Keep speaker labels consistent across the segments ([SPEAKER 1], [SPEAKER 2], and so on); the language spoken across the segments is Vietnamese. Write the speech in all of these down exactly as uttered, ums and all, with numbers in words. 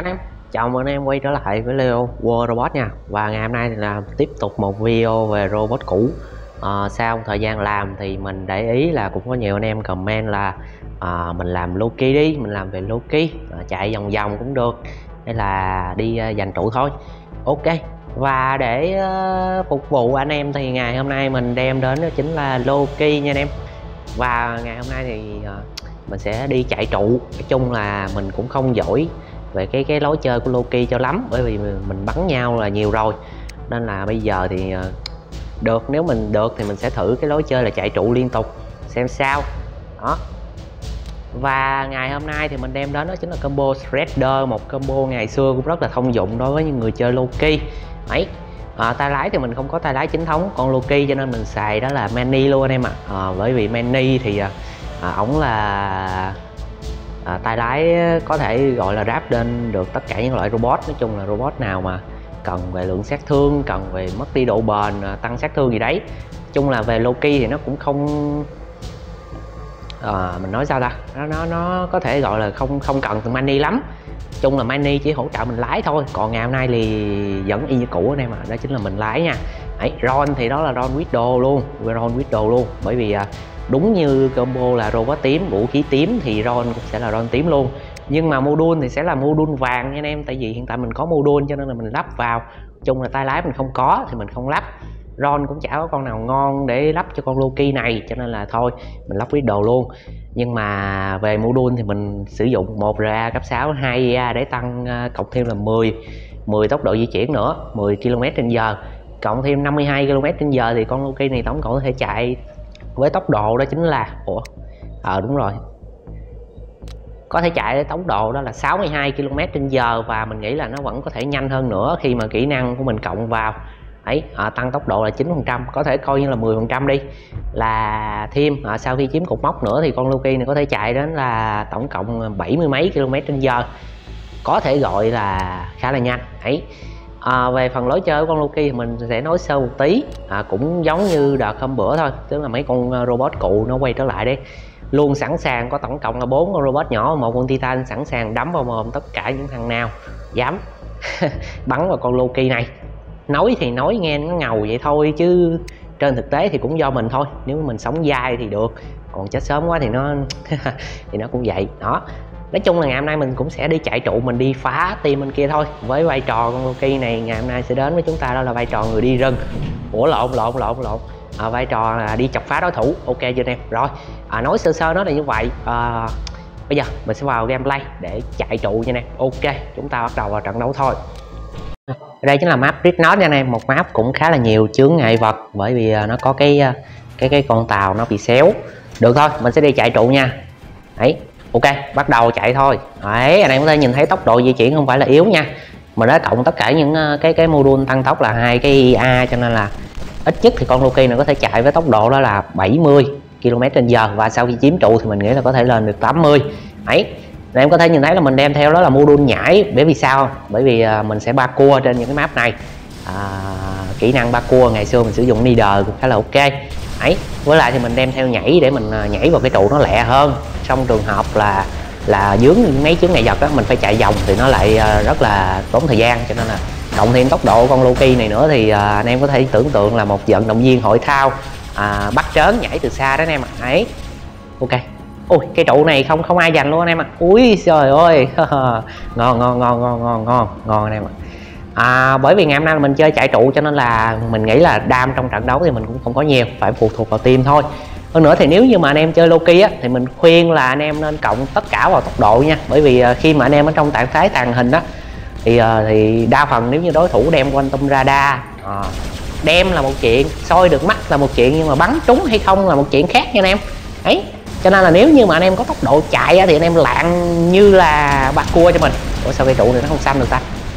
[SPEAKER 1] Anh em, chào mừng anh em quay trở lại với Leo World Robot nha. Và ngày hôm nay thì là tiếp tục một video về robot cũ. à, Sau một thời gian làm thì mình để ý là cũng có nhiều anh em comment là à, mình làm Loki đi, mình làm về Loki, à, chạy vòng vòng cũng được, hay là đi uh, giành trụ thôi. Ok, và để uh, phục vụ anh em thì ngày hôm nay mình đem đến đó chính là Loki nha anh em. Và ngày hôm nay thì uh, mình sẽ đi chạy trụ. Nói chung là mình cũng không giỏi về cái cái lối chơi của Loki cho lắm, bởi vì mình bắn nhau là nhiều rồi, nên là bây giờ thì được, nếu mình được thì mình sẽ thử cái lối chơi là chạy trụ liên tục xem sao đó. Và ngày hôm nay thì mình đem đến đó chính là combo Shredder, một combo ngày xưa cũng rất là thông dụng đối với những người chơi Loki ấy. À, tay lái thì mình không có tay lái chính thống con Loki, cho nên mình xài đó là Manny luôn anh em ạ. à. à, bởi vì Manny thì à, ổng là À, tay lái có thể gọi là ráp lên được tất cả những loại robot. Nói chung là robot nào mà cần về lượng sát thương, cần về mất đi độ bền, tăng sát thương gì đấy, nói chung là về Loki thì nó cũng không à, mình nói sao ta, nó nó nó có thể gọi là không không cần từ Manny lắm. Nói chung là Manny chỉ hỗ trợ mình lái thôi, còn ngày hôm nay thì vẫn y như cũ anh em ạ, đó chính là mình lái nha. Đấy, Ron thì đó là Ron Widow luôn, Ron Widow luôn, bởi vì đúng như combo là robot tím, vũ khí tím thì Ron cũng sẽ là Ron tím luôn. Nhưng mà module thì sẽ là module vàng nha anh em, tại vì hiện tại mình có module cho nên là mình lắp vào. Chung là tay lái mình không có thì mình không lắp. Ron cũng chả có con nào ngon để lắp cho con Loki này, cho nên là thôi mình lắp Widow luôn. Nhưng mà về module thì mình sử dụng một rờ a cấp sáu, hai i a để tăng cộng thêm là mười mười tốc độ di chuyển nữa, mười ki lô mét trên giờ, cộng thêm năm mươi hai ki lô mét trên giờ thì con Loki này tổng cộng có thể chạy với tốc độ đó chính là ủa ờ à, đúng rồi, có thể chạy với tốc độ đó là sáu mươi hai ki lô mét trên giờ, và mình nghĩ là nó vẫn có thể nhanh hơn nữa khi mà kỹ năng của mình cộng vào ấy. À, tăng tốc độ là chín phần trăm, có thể coi như là mười phần trăm đi, là thêm à, sau khi chiếm cột mốc nữa thì con Loki này có thể chạy đến là tổng cộng bảy mươi mấy km trên giờ, có thể gọi là khá là nhanh ấy. À, về phần lối chơi của con Loki thì mình sẽ nói sơ một tí, à, cũng giống như đợt hôm bữa thôi, tức là mấy con robot cụ nó quay trở lại đấy, luôn sẵn sàng, có tổng cộng là bốn con robot nhỏ, một con Titan sẵn sàng đấm vào mồm tất cả những thằng nào dám bắn vào con Loki này. Nói thì nói nghe nó ngầu vậy thôi, chứ trên thực tế thì cũng do mình thôi, nếu mình sống dai thì được, còn chết sớm quá thì nó thì nó cũng vậy đó. Nói chung là ngày hôm nay mình cũng sẽ đi chạy trụ, mình đi phá team bên kia thôi, với vai trò con Loki này ngày hôm nay sẽ đến với chúng ta đó là vai trò người đi rừng. Ủa lộn lộn lộn lộn à, vai trò là đi chọc phá đối thủ. Ok chưa anh em? Rồi à, nói sơ sơ nó là như vậy. à, Bây giờ mình sẽ vào gameplay để chạy trụ nha anh em. Ok, chúng ta bắt đầu vào trận đấu thôi. Đây chính là map Dreadnought nha anh em, một map cũng khá là nhiều chướng ngại vật, bởi vì nó có cái cái cái con tàu nó bị xéo. Được thôi, mình sẽ đi chạy trụ nha. Đấy, ok, bắt đầu chạy thôi. Đấy, anh em có thể nhìn thấy tốc độ di chuyển không phải là yếu nha. Mình đã cộng tất cả những cái cái module tăng tốc là hai cái i a, cho nên là ít nhất thì con Loki này có thể chạy với tốc độ đó là bảy mươi ki lô mét trên giờ, và sau khi chiếm trụ thì mình nghĩ là có thể lên được tám mươi. Đấy, anh em có thể nhìn thấy là mình đem theo đó là module nhảy, bởi vì sao? Bởi vì mình sẽ ba cua trên những cái map này. À, kỹ năng ba cua ngày xưa mình sử dụng leader cũng khá là ok. Ấy, với lại thì mình đem theo nhảy để mình nhảy vào cái trụ nó lẹ hơn. Trong trường hợp là là dướng mấy chướng ngại vật đó, mình phải chạy vòng thì nó lại rất là tốn thời gian, cho nên là cộng thêm tốc độ con Loki này nữa thì anh em có thể tưởng tượng là một vận động viên hội thao à, bắt trớn nhảy từ xa đó anh em ạ. Ấy, ok. Ui, cái trụ này không không ai giành luôn anh em ạ. Ui trời ơi ngon ngon ngon ngon ngon ngon ngon anh em ạ. À, bởi vì ngày hôm nay mình chơi chạy trụ cho nên là mình nghĩ là đam trong trận đấu thì mình cũng không có nhiều, phải phụ thuộc vào team thôi. Hơn nữa thì nếu như mà anh em chơi Loki á, thì mình khuyên là anh em nên cộng tất cả vào tốc độ nha, bởi vì khi mà anh em ở trong trạng thái tàng hình á thì thì đa phần nếu như đối thủ đem quantum radar à, đem là một chuyện, soi được mắt là một chuyện, nhưng mà bắn trúng hay không là một chuyện khác nha anh em. Ấy, cho nên là nếu như mà anh em có tốc độ chạy á, thì anh em lạng như là bắt cua cho mình. Ủa sao cây trụ này nó không xanh được ta?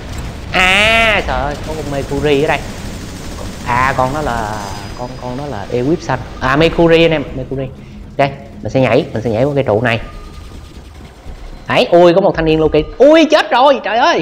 [SPEAKER 1] À trời ơi, có con Mercury ở đây. À con đó là con con đó là Ewip xanh. À Mercury anh em, Mercury. Đây, mình sẽ nhảy, mình sẽ nhảy qua cây trụ này. Đấy, ui có một thanh niên Loki. Ui chết rồi, trời ơi.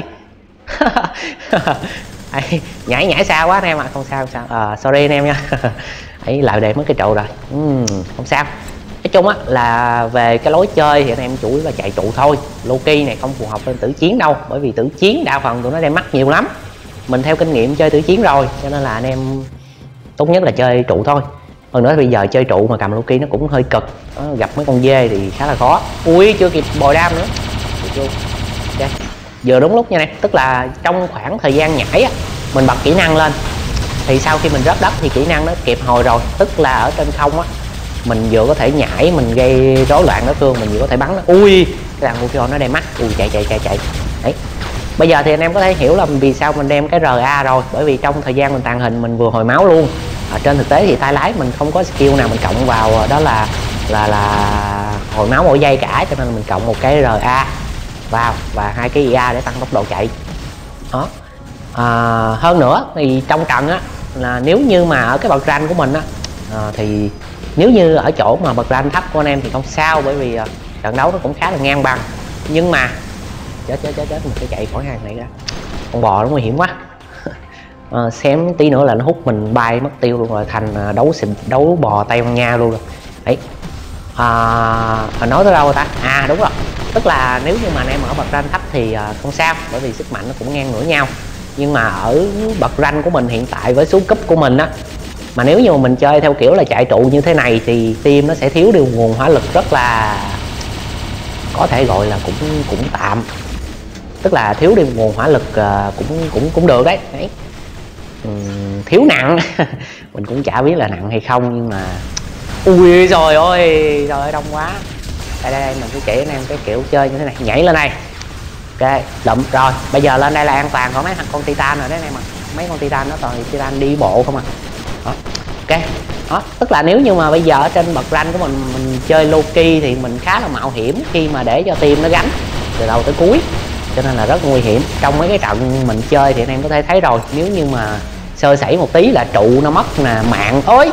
[SPEAKER 1] Đấy, nhảy nhảy xa quá anh em ạ, à. Không sao không sao. À, sorry anh em nha. Ấy lại để mất cái trụ rồi. Uhm, không sao. Nói chung á là về cái lối chơi thì anh em chủ yếu là chạy trụ thôi. Loki này không phù hợp với tử chiến đâu, bởi vì tử chiến đa phần tụi nó đem mắc nhiều lắm. Mình theo kinh nghiệm chơi tử chiến rồi, cho nên là anh em tốt nhất là chơi trụ thôi. Hơn nữa bây giờ chơi trụ mà cầm Loki nó cũng hơi cực, đó, gặp mấy con dê thì khá là khó. Ui chưa kịp bồi đam nữa. Okay. Giờ đúng lúc nha này, tức là trong khoảng thời gian nhảy á, mình bật kỹ năng lên thì sau khi mình rớt đất thì kỹ năng nó kịp hồi rồi, tức là ở trên không á mình vừa có thể nhảy mình gây rối loạn đối phương, mình vừa có thể bắn nó. Ui cái thằng Lucio nó đem mắt. Ui chạy chạy chạy chạy đấy. Bây giờ thì anh em có thể hiểu là vì sao mình đem cái rờ a rồi, bởi vì trong thời gian mình tàng hình mình vừa hồi máu luôn. Ở trên thực tế thì tay lái mình không có skill nào mình cộng vào, đó là là là hồi máu mỗi giây cả, cho nên mình cộng một cái rờ a vào và hai cái i a để tăng tốc độ chạy đó. À, hơn nữa thì trong trận á là nếu như mà ở cái bậc rank của mình á à, thì nếu như ở chỗ mà bậc rank thấp của anh em thì không sao, bởi vì uh, trận đấu nó cũng khá là ngang bằng. Nhưng mà chết chết chết chết mình phải chạy khỏi hàng này ra, con bò nó nguy hiểm quá. À, xém tí nữa là nó hút mình bay mất tiêu luôn rồi, thành đấu xịn đấu bò Tây Ban Nha luôn rồi đấy. À, nói tới đâu rồi ta? À đúng rồi, tức là nếu như mà anh em ở bậc rank thấp thì uh, không sao, bởi vì sức mạnh nó cũng ngang ngửa nhau. Nhưng mà ở bậc rank của mình hiện tại với số cấp của mình á, mà nếu như mà mình chơi theo kiểu là chạy trụ như thế này thì team nó sẽ thiếu đi nguồn hỏa lực rất là, có thể gọi là cũng cũng tạm, tức là thiếu đi nguồn hỏa lực uh, cũng cũng cũng được đấy, đấy. Uhm, thiếu nặng. Mình cũng chả biết là nặng hay không, nhưng mà ui rồi ôi rồi đông quá. Đây đây, đây mình sẽ chỉ anh em cái kiểu chơi như thế này, nhảy lên đây. Ok lụm rồi, bây giờ lên đây là an toàn của mấy thằng con titan rồi đấy anh em ạ. Mấy con titan nó toàn titan đi bộ không à đó. Ok đó, tức là nếu như mà bây giờ ở trên bậc rank của mình mình chơi Loki thì mình khá là mạo hiểm khi mà để cho team nó gánh từ đầu tới cuối, cho nên là rất nguy hiểm. Trong mấy cái trận mình chơi thì anh em có thể thấy rồi, nếu như mà sơ sẩy một tí là trụ nó mất nè, mạng ối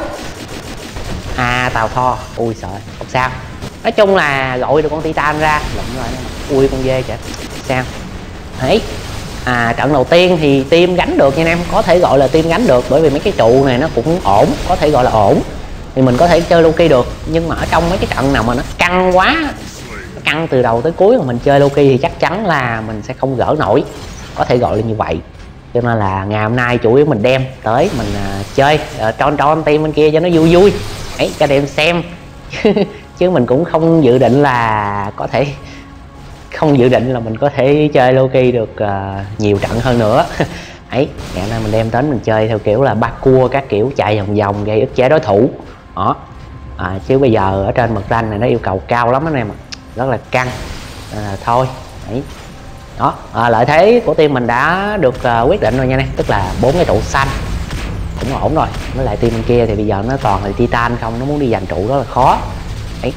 [SPEAKER 1] à tàu Thor. Ui sợ không sao, nói chung là gọi được con titan ra lụm rồi. Ui con dê kìa sao đấy. À trận đầu tiên thì team gánh được nha anh em, có thể gọi là team gánh được, bởi vì mấy cái trụ này nó cũng ổn, có thể gọi là ổn thì mình có thể chơi Loki được. Nhưng mà ở trong mấy cái trận nào mà nó căng quá, nó căng từ đầu tới cuối mà mình chơi Loki thì chắc chắn là mình sẽ không gỡ nổi, có thể gọi là như vậy. Cho nên là ngày hôm nay chủ yếu mình đem tới mình uh, chơi uh, tron tron team bên kia cho nó vui vui ấy, cho đem xem. Chứ mình cũng không dự định là có thể không dự định là mình có thể chơi Loki được uh, nhiều trận hơn nữa. Ấy ngày nay mình đem đến mình chơi theo kiểu là ba cua các kiểu, chạy vòng vòng gây ức chế đối thủ đó. À, chứ bây giờ ở trên mật rank này nó yêu cầu cao lắm anh em ạ, rất là căng. À, thôi đấy đó. À, lợi thế của team mình đã được uh, quyết định rồi nha, này tức là bốn cái trụ xanh cũng ổn rồi. Với lại team bên kia thì bây giờ nó toàn là titan không, nó muốn đi giành trụ rất là khó đấy.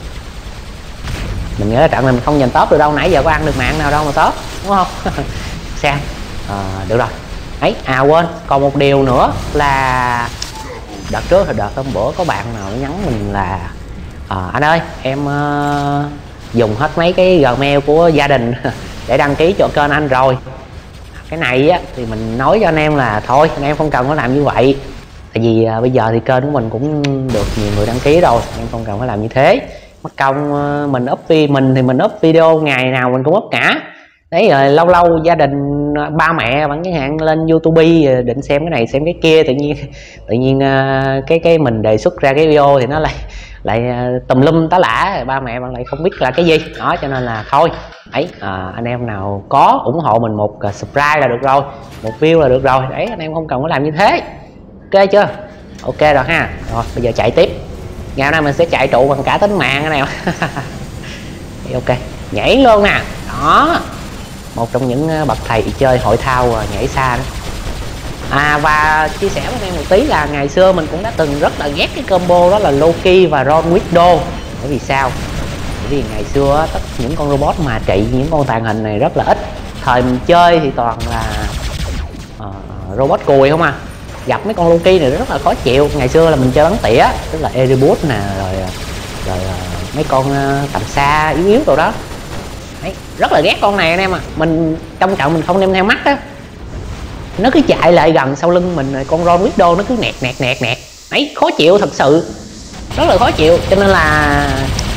[SPEAKER 1] Mình nghĩ là trận này mình không giành top được đâu, nãy giờ có ăn được mạng nào đâu mà top đúng không? Xem à, được rồi ấy. À quên còn một điều nữa là đợt trước thì đợt hôm bữa có bạn nào nhắn mình là à, anh ơi em uh, dùng hết mấy cái Gmail của gia đình để đăng ký cho kênh anh rồi. Cái này á thì mình nói cho anh em là thôi anh em không cần phải làm như vậy, tại vì uh, bây giờ thì kênh của mình cũng được nhiều người đăng ký rồi, anh em không cần phải làm như thế. Mất công uh, mình up vi mình thì mình up video ngày nào mình cũng up cả đấy, rồi lâu lâu gia đình ba mẹ vẫn chẳng hạn lên YouTube định xem cái này xem cái kia, tự nhiên tự nhiên uh, cái cái mình đề xuất ra cái video thì nó lại lại uh, tùm lum tá lả, ba mẹ bạn lại không biết là cái gì đó. Cho nên là thôi ấy, à, anh em nào có ủng hộ mình một uh, subscribe là được rồi, một view là được rồi đấy, anh em không cần phải làm như thế. Ok chưa? Ok rồi ha. Rồi bây giờ chạy tiếp, ngày nay mình sẽ chạy trụ bằng cả tính mạng anh em. Ok nhảy luôn nè đó, một trong những bậc thầy chơi hội thao nhảy xa đó. À và chia sẻ với anh em một tí là ngày xưa mình cũng đã từng rất là ghét cái combo đó là Loki và Ron Widow. Bởi vì sao? Bởi vì ngày xưa tất những con robot mà trị những con tàng hình này rất là ít. Thời mình chơi thì toàn là uh, robot cùi không à, gặp mấy con Loki này rất là khó chịu. Ngày xưa là mình chơi bắn tỉa, tức là Erebus nè, rồi rồi uh, mấy con uh, tầm xa yếu yếu rồi đó. Đấy, rất là ghét con này anh em à. Mình trong trận mình không đem theo mắt á, nó cứ chạy lại gần sau lưng mình, con Ron Widow nó cứ nẹt nẹt nẹt nẹt ấy, khó chịu thật sự, rất là khó chịu. Cho nên là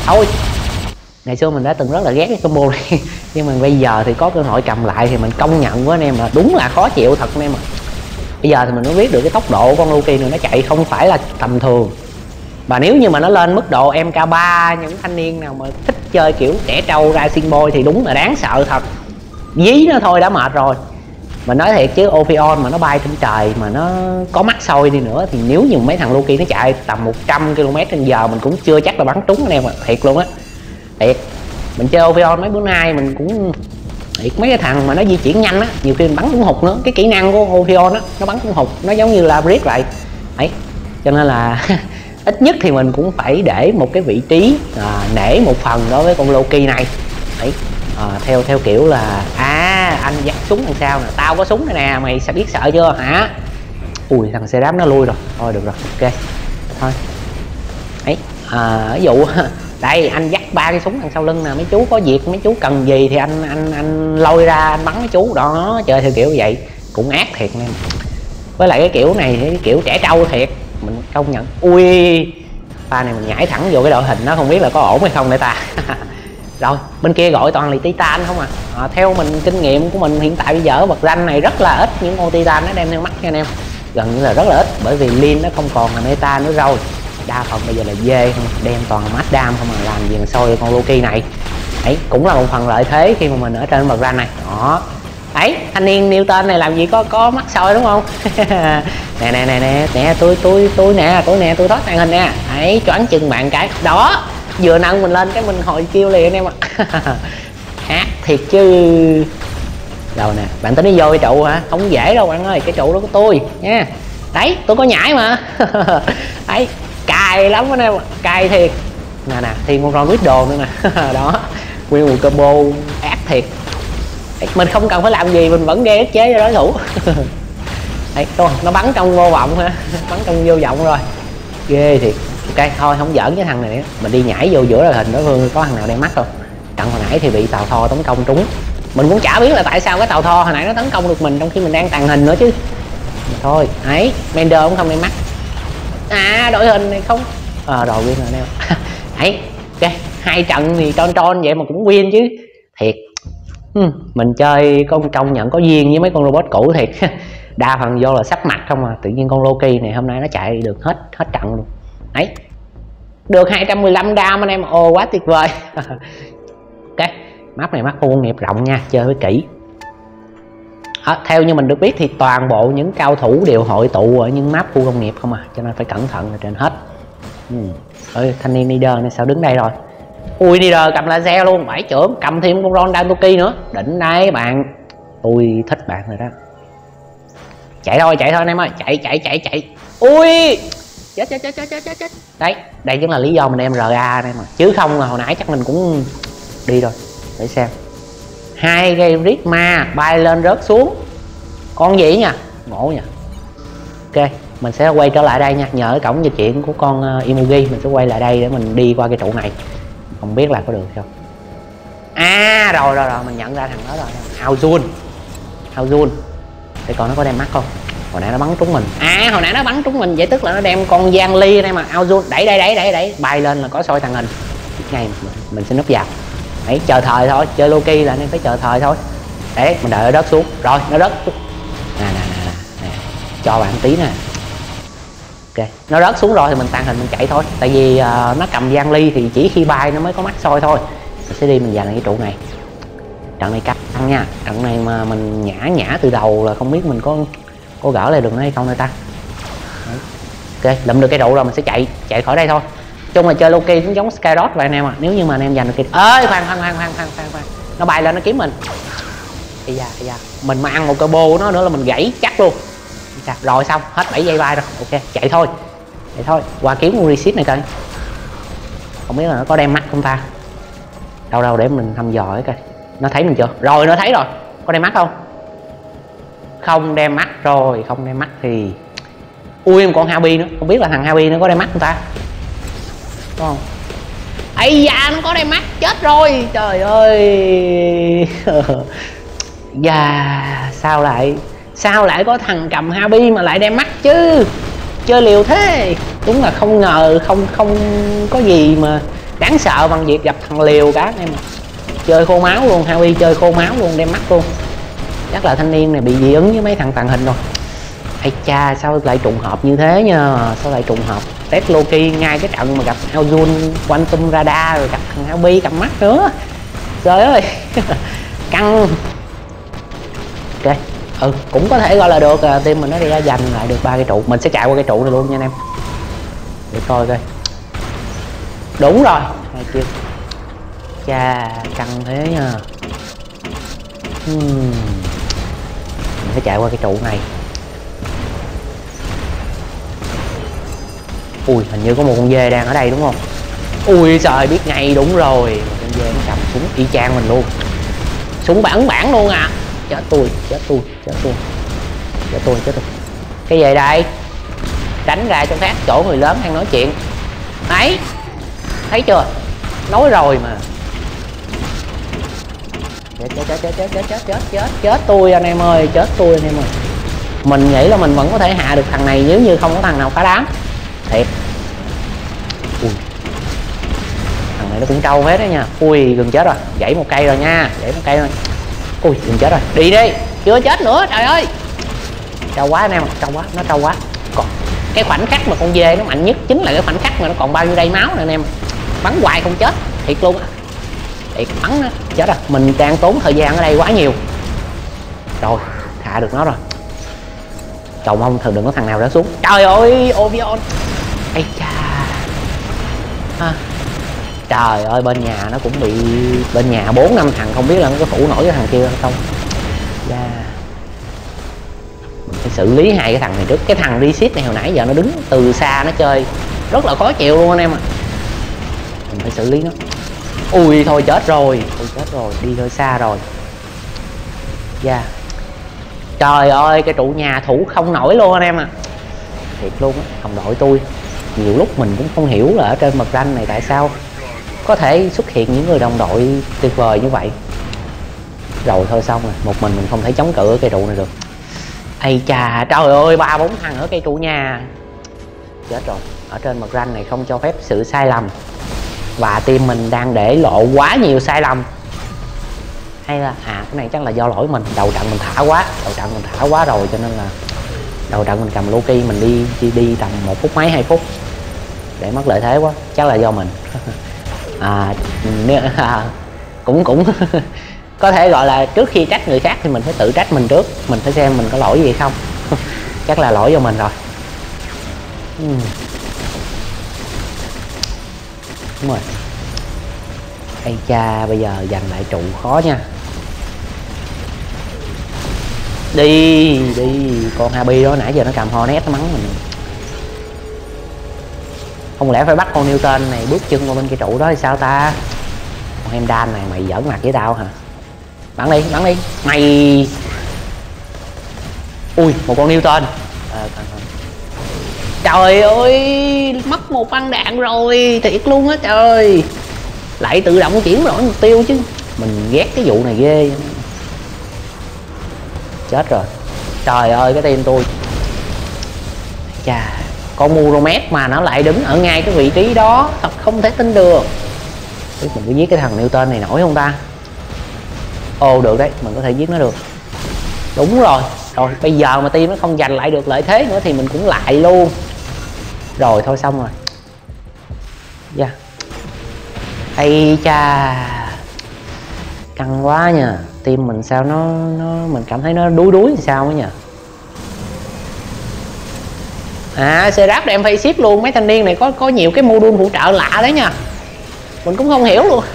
[SPEAKER 1] thôi. Ngày xưa mình đã từng rất là ghét cái combo này nhưng mà bây giờ thì có cơ hội cầm lại thì mình công nhận với anh em mà đúng là khó chịu thật anh em ạ. Bây giờ thì mình mới biết được cái tốc độ con Loki này nó chạy không phải là tầm thường. Và nếu như mà nó lên mức độ em ca ba, những thanh niên nào mà thích chơi kiểu trẻ trâu Rising Boy thì đúng là đáng sợ thật. Dí nó thôi đã mệt rồi. Mình nói thiệt chứ Ophion mà nó bay trên trời mà nó có mắt soi đi nữa thì nếu như mấy thằng Loki nó chạy tầm một trăm ki lô mét trên giờ mình cũng chưa chắc là bắn trúng anh em ạ. Thiệt luôn á. Thiệt. Mình chơi Ophion mấy bữa nay mình cũng thiệt, mấy cái thằng mà nó di chuyển nhanh á, nhiều khi mình bắn cũng hụt nữa. Cái kỹ năng của Ophion á, nó bắn cũng hụt, nó giống như là Breeze vậy. Đấy. Cho nên là ít nhất thì mình cũng phải để một cái vị trí à, nể một phần đối với con Loki này. Đấy. À, theo theo kiểu là à anh dắt súng đằng sau nè, tao có súng này nè, mày sẽ biết sợ chưa hả? Ui thằng xe đám nó lui rồi, thôi được rồi, ok thôi. Ấy à, ví dụ đây anh dắt ba cái súng đằng sau lưng nè, mấy chú có việc mấy chú cần gì thì anh anh anh lôi ra anh bắn mấy chú đó, chơi theo kiểu vậy cũng ác thiệt nè. Với lại cái kiểu này cái kiểu trẻ trâu thiệt, mình công nhận. Ui pha này mình nhảy thẳng vô cái đội hình nó không biết là có ổn hay không để ta. Rồi bên kia gọi toàn là Titan không à. À theo mình kinh nghiệm của mình hiện tại bây giờ bậc rank này rất là ít những con Titan nó đem theo mắt nha anh em, gần như là rất là ít, bởi vì Lin nó không còn là meta nữa rồi, đa phần bây giờ là dê không, đem toàn là mắt đam không, mà làm gì mà soi con Loki này. Đấy cũng là một phần lợi thế khi mà mình ở trên bậc rank này đó. Đấy thanh niên Newton này làm gì có có mắt soi đúng không? nè nè nè nè nè tôi tôi tôi nè tôi nè tôi thoát màn hình nè. Đấy choáng chừng bạn cái đó, vừa nâng mình lên cái mình hồi kêu liền anh em ạ. Hát thiệt chứ. Đâu nè bạn tính đi vô cái trụ hả? Không dễ đâu bạn ơi, cái trụ đó của tôi nha. Đấy tôi có nhảy mà. Đấy cài lắm anh em, cài thiệt. Nè nè thêm con Ron Widow nữa nè. Đó nguyên một combo ác thiệt. Đấy, mình không cần phải làm gì mình vẫn gây ức chế cho đối thủ. Đấy nó bắn trong vô vọng ha. Bắn trong vô vọng rồi, ghê thiệt. Ok thôi không giỡn với thằng này nữa, mình đi nhảy vô giữa đội hình đối phương có thằng nào đem mắt không. Trận hồi nãy thì bị tàu Thor tấn công trúng, mình cũng chả biết là tại sao cái tàu Thor hồi nãy nó tấn công được mình trong khi mình đang tàng hình nữa chứ. Mà thôi ấy Mender cũng không đem mắt. À đội hình này không à, rồi win rồi nè. Ấy ok hai trận thì tròn tròn vậy mà cũng win chứ thiệt. Hmm, mình chơi con công nhận có duyên với mấy con robot cũ thiệt. Đa phần vô là sắp mặt không à, tự nhiên con Loki này hôm nay nó chạy được hết hết trận luôn. Đấy được hai trăm mười lăm đam anh em, ồ quá tuyệt vời. Ok map này map khu công nghiệp rộng nha, chơi với kỹ. À, theo như mình được biết thì toàn bộ những cao thủ đều hội tụ ở những map khu công nghiệp không à, cho nên phải cẩn thận ở trên hết. Ừ. Ơi thanh niên leader này sao đứng đây rồi? Ui leader cầm laser luôn, bảy trưởng cầm thêm con Ron Dantoki nữa, đỉnh đấy bạn, tôi thích bạn rồi đó. Chạy thôi chạy thôi anh em ơi, chạy chạy chạy chạy. Ui chết chết chết chết chết chết chết. Đấy đây chính là lý do mình đem rờ a đây mà, chứ không là hồi nãy chắc mình cũng đi rồi. Để xem hai gây Ritma bay lên rớt xuống con gì nha, ngộ nha. Ok mình sẽ quay trở lại đây nha, nhờ cái cổng dịch chuyển của con uh, Imugi mình sẽ quay lại đây để mình đi qua cái trụ này, không biết là có được không. À rồi rồi rồi mình nhận ra thằng đó rồi, Aozun Aozun để coi nó có đem mắt không. Hồi nãy nó bắn trúng mình, à hồi nãy nó bắn trúng mình vậy tức là nó đem con Giang Ly đây mà. Aozun đẩy đẩy đẩy đẩy đẩy bay lên là có soi tàng hình ngay, mình, mình sẽ núp vào. Đấy chờ thời thôi, chơi Loki là nên phải chờ thời thôi. Đấy mình đợi nó rớt xuống rồi, nó rớt nè nè nè nè, cho bạn tí nè. Ok nó rớt xuống rồi thì mình tàng hình mình chạy thôi, tại vì uh, nó cầm Giang Ly thì chỉ khi bay nó mới có mắt soi thôi. Mình sẽ đi mình dành cái trụ này, trận này căng nha, trận này mà mình nhả nhả từ đầu là không biết mình có có gỡ lại được nó hay không nữa ta. Đấy. Ok lụm được cái trụ rồi mình sẽ chạy chạy khỏi đây thôi. Chung là chơi Loki cũng giống Skyrod vậy anh em ạ. À. Nếu như mà anh em giành được cái ơi khoan khoan khoan khoan khoan khoan khoan nó bay lên nó kiếm mình. Ây da ây da mình mà ăn một combo của nó nữa là mình gãy chắc luôn. Rồi xong hết bảy giây bay rồi, ok chạy thôi chạy thôi qua kiếm con reset này coi, không biết là nó có đem mắt không ta. Đâu đâu để mình thăm dò coi nó thấy mình chưa. Rồi nó thấy rồi, có đem mắt không? Không đem mắt rồi, không đem mắt thì ui em còn Habi nữa, không biết là thằng Habi nó có đem mắt không ta. Đúng không? Ây da nó có đem mắt, chết rồi trời ơi. Dạ sao lại sao lại có thằng cầm Habi mà lại đem mắt chứ, chơi liều thế. Đúng là không ngờ, không không có gì mà Đáng sợ bằng việc gặp thằng liều cả anh em ạ. Chơi khô máu luôn, Howie chơi khô máu luôn, đem mắt luôn. Chắc là thanh niên này bị dị ứng với mấy thằng tàng hình rồi. Ây cha, sao lại trùng hợp như thế nha. Sao lại trùng hợp Test Loki ngay cái trận mà gặp Aozun Quantum Radar, rồi gặp thằng Howie cầm mắt nữa. Trời ơi. Căng. Ok, ừ, cũng có thể gọi là được. À, team mình nó đi ra giành lại được ba cái trụ. Mình sẽ chạy qua cái trụ này luôn nha anh em. Để coi coi. Đúng rồi, hai kia. Cha, căng thế nha. hmm. Mình phải chạy qua cái trụ này. Ui, hình như có một con dê đang ở đây đúng không? Ui trời, biết ngay, đúng rồi. Một con dê nó cầm súng y chang mình luôn. Súng bản bản luôn à. Chết tôi, chết tôi, chết tôi. Chết tôi, chết tôi. Cái gì đây? Tránh ra cho khác chỗ người lớn đang nói chuyện. Đấy, thấy chưa? Nói rồi mà. Chết chết chết chết chết chết chết chết chết chết tôi anh em ơi, chết tôi anh em ơi. Mình nghĩ là mình vẫn có thể hạ được thằng này nếu như không có thằng nào phá đám. Thiệt. Ui. Thằng này nó cũng trâu hết đấy nha. Ui, gần chết rồi, gãy một cây rồi nha, gãy một cây rồi. Ui, gần chết rồi, đi đi, chưa chết nữa, trời ơi. Trâu quá anh em, trâu quá, nó trâu quá. Còn cái khoảnh khắc mà con dê nó mạnh nhất chính là cái khoảnh khắc mà nó còn bao nhiêu đây máu nè anh em. Bắn hoài không chết, thiệt luôn á. Thiệt, bắn nó chết rồi, mình đang tốn thời gian ở đây quá nhiều. Rồi, hạ được nó rồi. Cầu mong thường đừng có thằng nào rớt xuống. Trời ơi, Ovion. Ây cha. À. Trời ơi, bên nhà nó cũng bị, bên nhà bốn năm thằng không biết là nó có thủ nổi cái thằng kia hay không. Yeah. Mình phải xử lý hai cái thằng này trước. Cái thằng reset này hồi nãy giờ nó đứng từ xa nó chơi rất là khó chịu luôn anh em ạ. À. Mình phải xử lý nó. Ui thôi chết rồi, ui chết rồi, đi hơi xa rồi. Yeah. Trời ơi, cái trụ nhà thủ không nổi luôn anh em ạ. À. Thiệt luôn á, đồng đội tôi nhiều lúc mình cũng không hiểu là ở trên mật ranh này tại sao có thể xuất hiện những người đồng đội tuyệt vời như vậy. Rồi thôi xong rồi, một mình mình không thể chống cự ở cây trụ này được. Ây chà, trời ơi, ba bốn thằng ở cây trụ nhà. Chết rồi, ở trên mật ranh này không cho phép sự sai lầm. Và team mình đang để lộ quá nhiều sai lầm. Hay là, à cái này chắc là do lỗi mình. Đầu trận mình thả quá, đầu trận mình thả quá rồi cho nên là đầu trận mình cầm Loki mình đi đi, đi tầm một phút mấy, hai phút để mất lợi thế quá, chắc là do mình. À, à cũng cũng có thể gọi là trước khi trách người khác thì mình phải tự trách mình trước, mình phải xem mình có lỗi gì không. Chắc là lỗi do mình rồi. uhm. Đúng rồi. Ây cha, bây giờ giành lại trụ khó nha. Đi đi, con Habi đó nãy giờ nó cầm Hornet nó mắng mình. Không lẽ phải bắt con Newton này bước chân qua bên cái trụ đó thì sao ta? Con em đan này mày giỡn mặt với tao hả? Bắn đi, bắn đi mày. Ui, một con Newton. À, trời ơi, mất một băng đạn rồi, thiệt luôn á trời. Lại tự động chuyển đổi mục tiêu chứ. Mình ghét cái vụ này ghê. Chết rồi. Trời ơi, cái team tôi. Chà, con Muromet mà nó lại đứng ở ngay cái vị trí đó, thật không thể tin được. Mình có giết cái thằng Newton này nổi không ta? Ồ, được đấy, mình có thể giết nó được. Đúng rồi. Rồi, bây giờ mà team nó không giành lại được lợi thế nữa thì mình cũng lại luôn. Rồi, thôi xong rồi. Yeah. Ây cha, căng quá nha. Team mình sao nó, nó mình cảm thấy nó đuối đuối thì sao ấy nhỉ? À, Seraph đem face ship luôn. Mấy thanh niên này có có nhiều cái module phụ trợ lạ đấy nha. Mình cũng không hiểu luôn.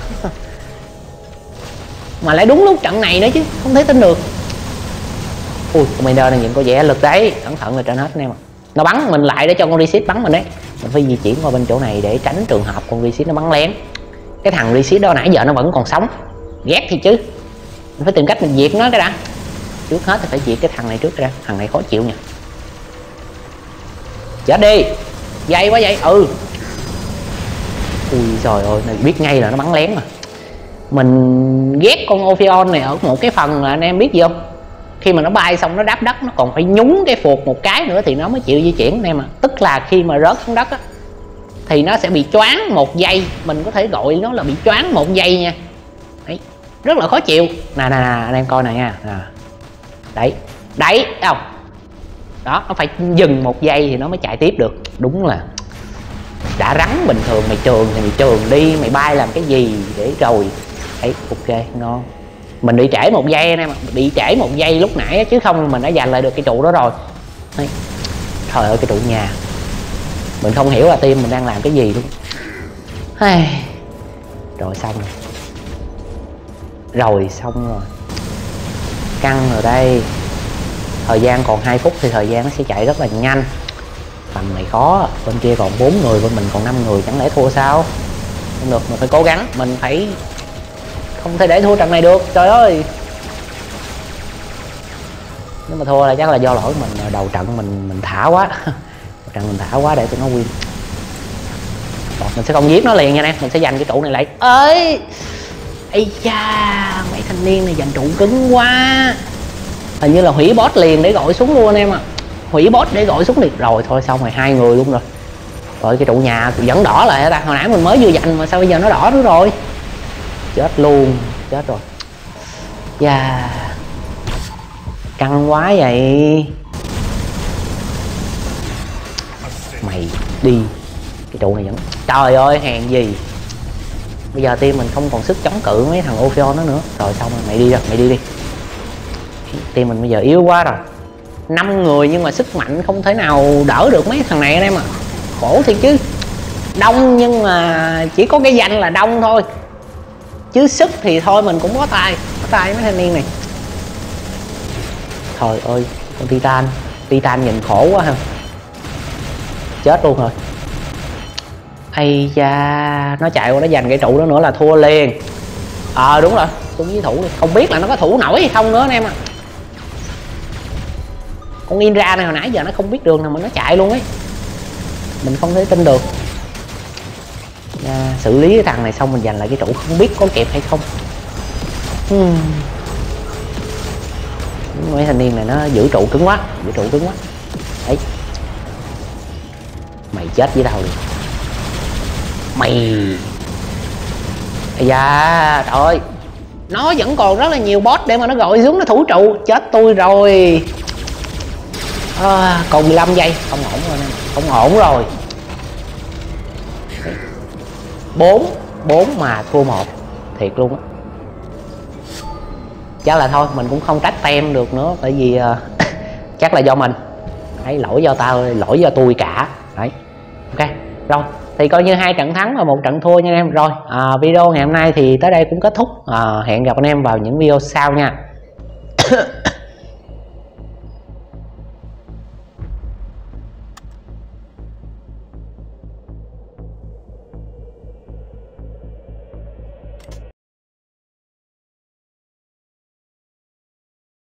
[SPEAKER 1] Mà lại đúng lúc trận này nữa chứ, không thể tin được. Ui, Commander này nhìn có vẻ lực đấy. Cẩn thận là trên hết anh em ạ. Nó bắn mình lại để cho con reset bắn mình đấy. Mình phải di chuyển qua bên chỗ này để tránh trường hợp con reset nó bắn lén. Cái thằng reset đó nãy giờ nó vẫn còn sống. Ghét thì chứ. Mình phải tìm cách mình diệt nó cái đã. Trước hết thì phải diệt cái thằng này trước ra. Thằng này khó chịu nha. Chết đi. Dây quá vậy. Ừ. Ui trời ơi, này biết ngay là nó bắn lén mà. Mình ghét con Ophion này ở một cái phần là anh em biết gì không? Khi mà nó bay xong nó đáp đất nó còn phải nhúng cái phuộc một cái nữa thì nó mới chịu di chuyển anh em à. Tức là khi mà rớt xuống đất á thì nó sẽ bị choáng một giây, mình có thể gọi nó là bị choáng một giây nha. Đấy, rất là khó chịu. Nè nè nè, anh em coi này nha. À. Đấy, đấy, thấy không? Đó, nó phải dừng một giây thì nó mới chạy tiếp được. Đúng là đã rắn bình thường mày trường thì mày trường đi, mày bay làm cái gì để rồi. Đấy, ok, ngon. Mình bị trễ một giây em, bị trễ một giây lúc nãy chứ không mình đã giành lại được cái trụ đó rồi. Đấy. Trời ơi, cái trụ nhà mình không hiểu là team mình đang làm cái gì luôn. Hey. Rồi xong rồi. Rồi xong rồi. Căng rồi đây. Thời gian còn hai phút thì thời gian nó sẽ chạy rất là nhanh. Tầm này khó, bên kia còn bốn người, bên mình còn năm người, chẳng lẽ thua sao? Không được, mình phải cố gắng, mình phải không thể để thua trận này được, trời ơi. Nếu mà thua là chắc là do lỗi mình, đầu trận mình mình thả quá. Trận mình thả quá để tụi nó win. Rồi, mình sẽ không giết nó liền nha em, mình sẽ giành cái trụ này lại. Ơi, ây da, mấy thanh niên này giành trụ cứng quá. Hình như là hủy boss liền để gọi xuống luôn anh em ạ. À. Hủy boss để gọi xuống liền. Rồi thôi xong rồi, hai người luôn rồi. Rồi cái trụ nhà vẫn đỏ lại hả ta? Hồi nãy mình mới vừa giành mà sao bây giờ nó đỏ nữa rồi? Chết luôn, chết rồi. Da, yeah. Căng quá vậy. Mày đi. Cái trụ này vẫn, trời ơi hèn gì. Bây giờ team mình không còn sức chống cự mấy thằng Ophion đó nữa. Rồi xong rồi, mày đi rồi, mày đi đi. Team mình bây giờ yếu quá rồi. Năm người nhưng mà sức mạnh không thể nào đỡ được mấy thằng này anh em à. Khổ thiệt chứ. Đông nhưng mà chỉ có cái danh là đông thôi, chứ sức thì thôi mình cũng có tay. Có tay mấy thanh niên này. Trời ơi, con Titan. Titan nhìn khổ quá ha. Chết luôn rồi. Ây da, nó chạy qua nó giành cái trụ đó nữa là thua liền. Ờ à, đúng rồi, tôi với thủ đi. Không biết là nó có thủ nổi hay không nữa anh em ạ. À. Con Indra này hồi nãy giờ nó không biết đường nào mà nó chạy luôn ấy. Mình không thể tin được. À, xử lý cái thằng này xong mình giành lại cái trụ, không biết có kịp hay không. Hmm. Mấy thanh niên này nó giữ trụ cứng quá, giữ trụ cứng quá. Đấy. Mày chết với tao đi. Mày. Ây da, trời ơi. Nó vẫn còn rất là nhiều boss để mà nó gọi xuống nó thủ trụ. Chết tôi rồi. À, còn mười lăm giây. Không ổn rồi nè. Không ổn rồi. bốn bốn mà thua một. Thiệt luôn á. Chắc là thôi mình cũng không trách tem được nữa. Tại vì uh, chắc là do mình. Đấy, lỗi do tao, lỗi do tôi cả. Đấy. Ok. Rồi. Thì coi như hai trận thắng và một trận thua nha anh em. Rồi à, video ngày hôm nay thì tới đây cũng kết thúc. À, hẹn gặp anh em vào những video sau nha.